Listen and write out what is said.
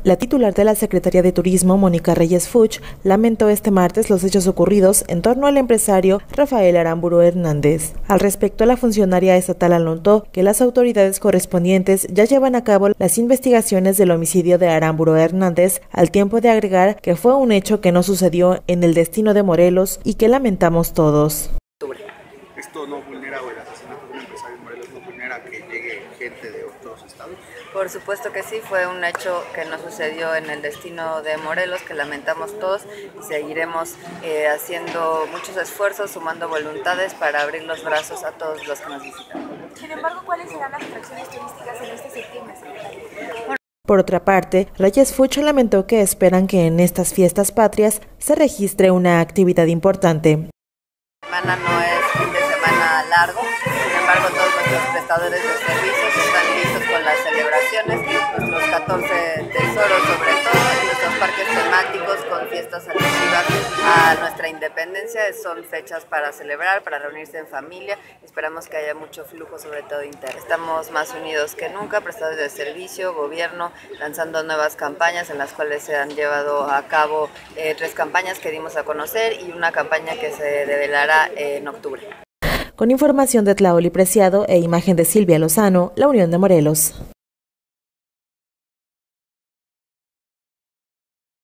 La titular de la Secretaría de Turismo, Mónica Reyes Fuchs, lamentó este martes los hechos ocurridos en torno al empresario Rafael Aramburu Hernández. Al respecto, la funcionaria estatal anotó que las autoridades correspondientes ya llevan a cabo las investigaciones del homicidio de Aramburu Hernández, al tiempo de agregar que fue un hecho que no sucedió en el destino de Morelos y que lamentamos todos. ¿Esto no vulnera, o el asesinato de un empresario en Morelos no vulnera que llegue gente de otros estados? Por supuesto que sí, fue un hecho que no sucedió en el destino de Morelos, que lamentamos todos, y seguiremos haciendo muchos esfuerzos, sumando voluntades para abrir los brazos a todos los que nos visitan. Sin embargo, ¿cuáles serán las atracciones turísticas en este septiembre, secretario? Por otra parte, Reyes Fuchs lamentó que esperan que en estas fiestas patrias se registre una actividad importante. Semana no es fin de semana largo, sin embargo todos nuestros prestadores de servicios están listos con las celebraciones, nuestros 14 tesoros sobre todo, y nuestros parques temáticos con fiestas alusivas a nuestra independencia. Son fechas para celebrar, para reunirse en familia. Esperamos que haya mucho flujo, sobre todo interno. Estamos más unidos que nunca, prestadores de servicio, gobierno, lanzando nuevas campañas en las cuales se han llevado a cabo 3 campañas que dimos a conocer y una campaña que se develará en octubre. Con información de Tlaoli Preciado e imagen de Silvia Lozano, La Unión de Morelos.